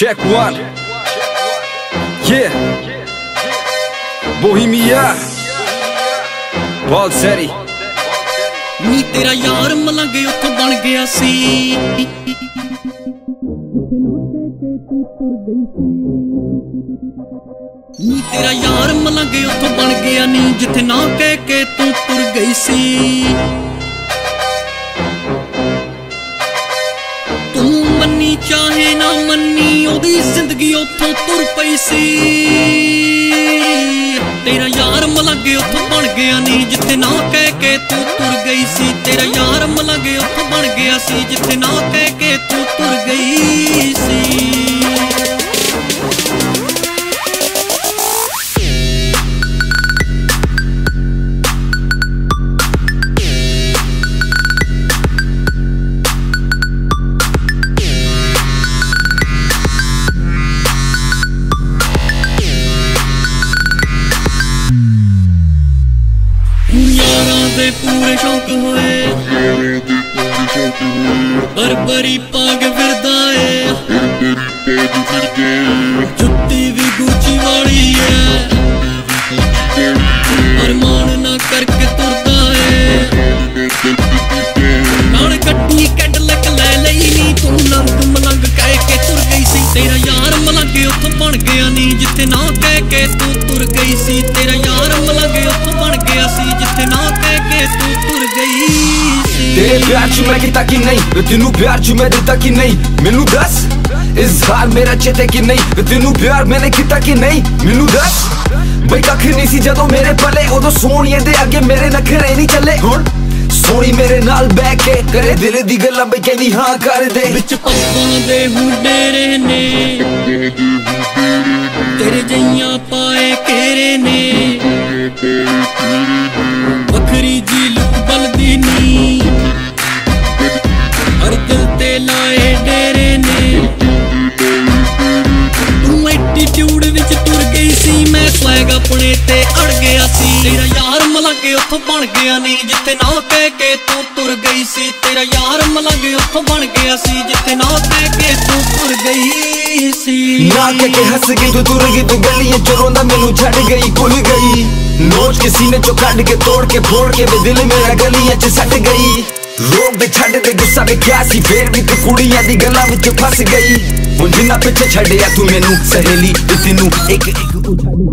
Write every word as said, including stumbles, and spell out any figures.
Check one. Yeah. Bohemja. बहुत सारी नी तेरा यार मलंगे उतो बन गया सी। नी तेरा यार मलंगे उतो बन गया नी जिथे ना कह के तू तुर गई सी। तू मन्नी चाहे ना मन्नी ओदी जिंदगी उतो तुर पई सी। तेरा यार मलंगे उतो बन गया नी जिथे ना कह के तू तुर गई सी। तेरा यार मलंगे उतो बन गया सी जिथे ना कह के तू तुर गई सी। पूरे शौक होए बरबरी पाग फिरदा है। जुत्ती भी गुची वाली है अरमान ना करके तुरदा है। नाल कट्टी कैडलक ले लई नी तू नंग मलंग कह के तुर गई सी। तेरा यार मलंगे उतो बन गया नी जिथे ना कह के तू तुर गई सी। तेरा यार मलंगे उतो बन गया सी जिथे ना कह के तू तुर गई सी। तेरे प्यार च मैं किता कि नहीं तेनू प्यार च मैं दिता कि नहीं मैनू दस इजहार मेरा चेते कि नहीं तेनू प्यार मैंने किता कि नहीं मैनू दस। बई कख नहीं सी जदों मेरे पले उदों सोहणिए दे अगे मेरे नखरे नहीं चले। हुण सोहणी मेरे नाल बैठ के करे दिल दी गल्लां बई कहनी हां कर दे। विच पप्पां दे हुडेरे ने तेरे जइयां पाए केरे ने वखरी जी लुक बलदी नी हर दिल ते लाए डेरे ने। तू एटीट्यूड विच तुर गई सी मैं स्वैग अपने ते अड़ गया सी। तेरा यार मलंगे उतो बन गया नी जिथे ना कह के तू तुर गई सी। तेरा यार मलंगे उतो बन गया सी जिथे ना कह के तू तुर गई सी। ना कह के हस गई तू तुर गई तू गलियां च रोंदा मैनू छड़ गई भुल गई। नोच के सीने चो कट के तोड़ के फोड़ के वे दिल मेरा गलियां च सट गई। रोक दे छड़ दे गुस्सा वे क्या सी फिर भी तू कुड़ियां दी गल्लां विच फस गई। हुण जिन्ना पिछे छड़िया तू मैनू सहेली ते तैनू एक एक